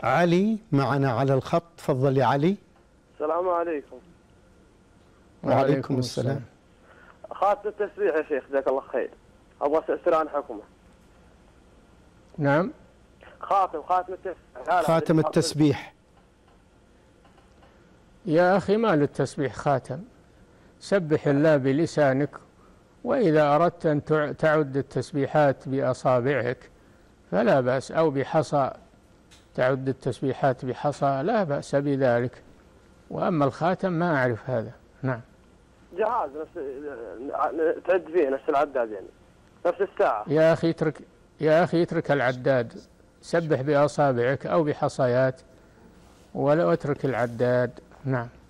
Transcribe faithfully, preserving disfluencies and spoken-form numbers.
علي معنا على الخط. تفضل يا علي. السلام عليكم. وعليكم السلام. خاتم التسبيح يا شيخ، جزاك الله خير. ابغى استفسر عن حكمه. نعم. خاتم خاتم التسبيح. خاتم التسبيح يا أخي ما للتسبيح خاتم، سبح الله بلسانك، وإذا أردت أن تعد التسبيحات بأصابعك فلا بأس، أو بحصى تعد التسبيحات بحصى لا بأس بذلك، وأما الخاتم ما أعرف هذا. نعم. جهاز نفس تعد فيه نفس العداد يعني، نفس الساعة. يا أخي اترك يا أخي اترك العداد، سبح بأصابعك أو بحصيات، ولا اترك العداد. نعم.